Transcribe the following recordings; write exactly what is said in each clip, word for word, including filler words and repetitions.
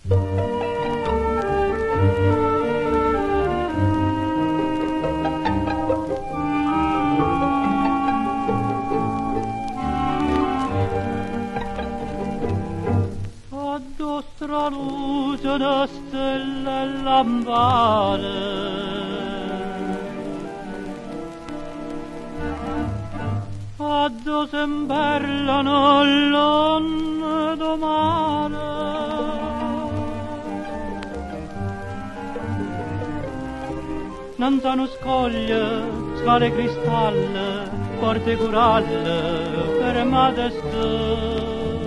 Addosso luce da stelle e lampade, addosso imperlano l'onde domane. Non sono scoglie, scale cristalli, porte coralle, fermate ste.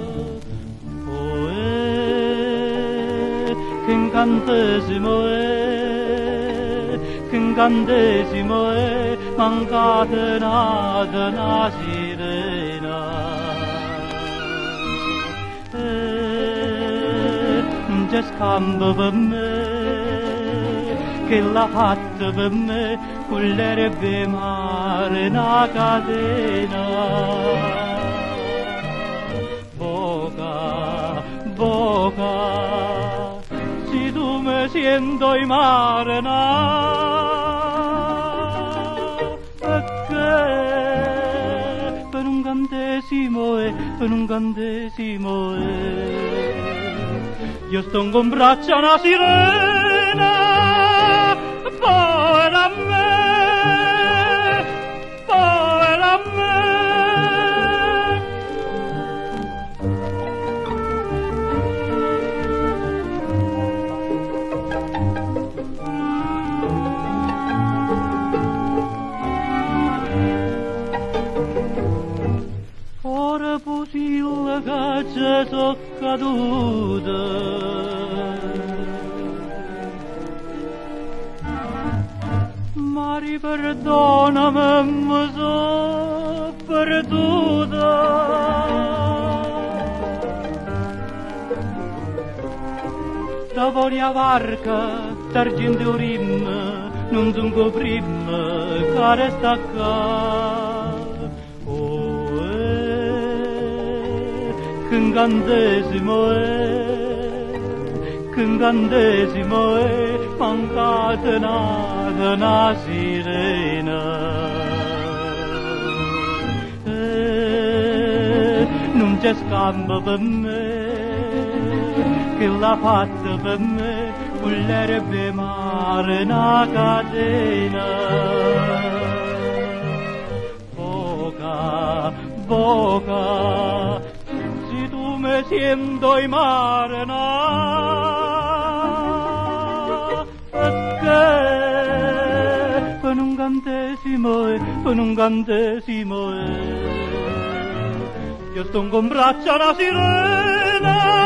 Che incantesimo è, che incantesimo è, mancate nata una sirena. E non c'è scambio per me, che l'ha fatta per me, cullerebbe mare una catena. Boca, boca, si tu me siento in mare na, perché per un cantesimo e per un cantesimo e io sto con braccia una sirena, povera me, povera me. Ora posilla che ci so caduta, Mari perdonami, mi so perduta. Da volia varca, d'argento rim, non dunque prima, che resta qua. Che incantesimo è, che incantesimo è, mancate nata una sirena. E non c'è scambio per me, che l'ha fatta per me, volerebbe mare una catena. Boca, boca, me siento in mare na, perché per un cantesimo e per un cantesimo e io sto con braccia una sirena.